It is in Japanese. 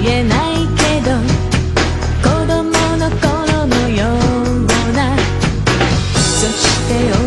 えないけど子供の頃のような、そして